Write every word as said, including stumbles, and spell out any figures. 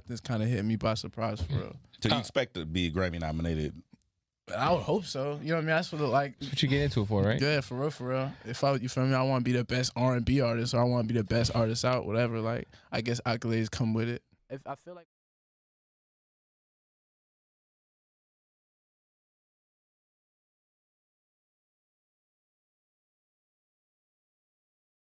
acceptance kind of hit me by surprise for real. So you expect to be Grammy nominated? I would hope so. You know what I mean? That's what it, like. That's what you get into it for, right? Yeah, for real, for real. If I, you feel me, I want to be the best R and B artist, or I want to be the best artist out, whatever. Like, I guess accolades come with it. If I feel like.